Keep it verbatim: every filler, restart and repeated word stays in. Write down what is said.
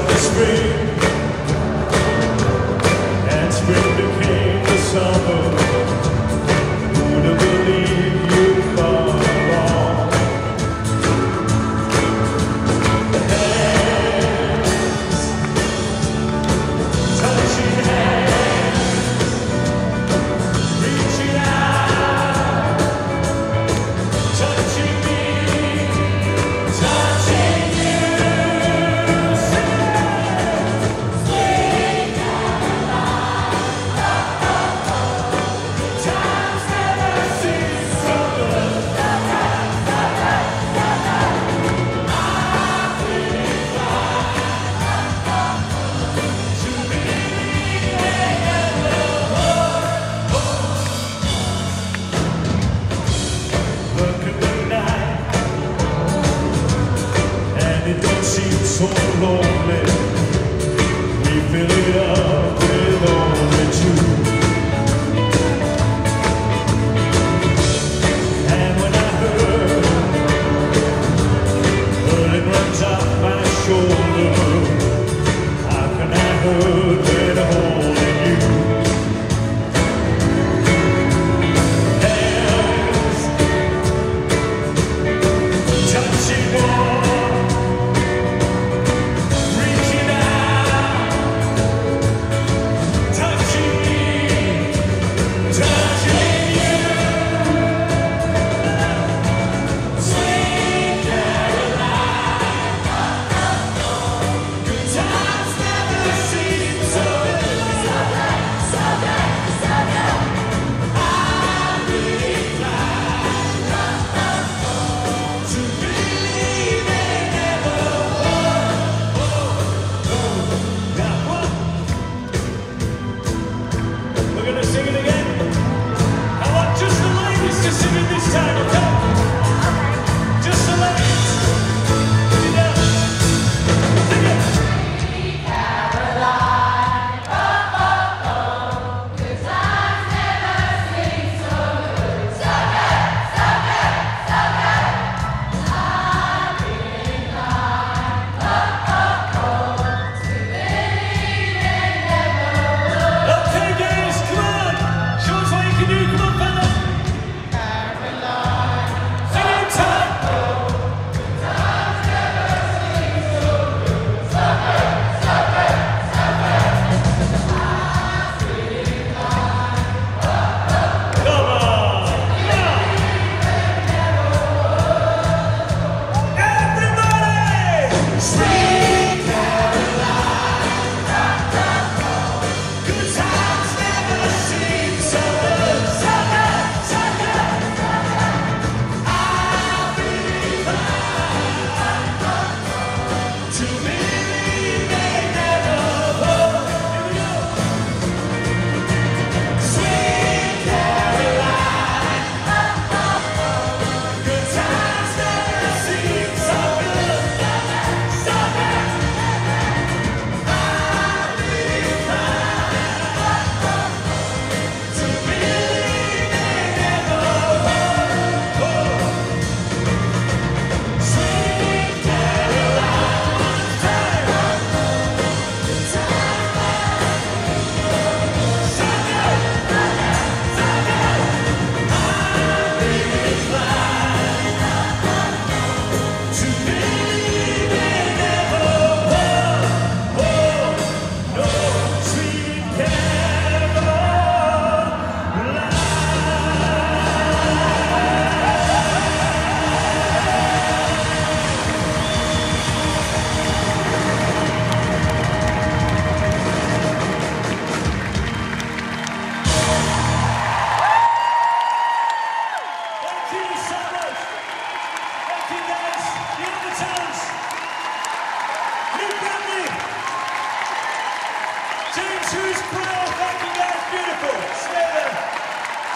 of the spring, and spring became the summer. Who'd have believed you'd come along? The hands, touching hands, reaching out, touching me, touching you. Sweet Caroline, times never seem so good. To believe they never would. Look at the night, and it don't seem so lonely. We fill it up with only two. And when I heard, heard it runs up my shoulder, how can I hurt when I'm holding you? Hands, touching warm, reaching out, touching me, touching you. Sweet Caroline, good times never seem so good. So good, so good. I'm really glad to believe they never would. Now what? We're gonna sing it again. I want just the ladies to sing it this time, okay? Just the ladies. Put it down. Sing it. Okay, guys, come on. Show us what you can do. Come on, fellas. Sing it in time. Come on. Now. Everybody. Sweet Caroline. Good times never seem so good. So good, so good. I'll be glad to believe they never would. Here we go. Sweet Caroline, good times never seem so good. So good. I'll be glad to believe they never would. Sweet Caroline, so good, so good. I'll be glad to believe they never would. Oh, no, sweet Caroline. Thank you so much. Thank you, guys. The other towns. Luke Bradley. James Hughes Brown.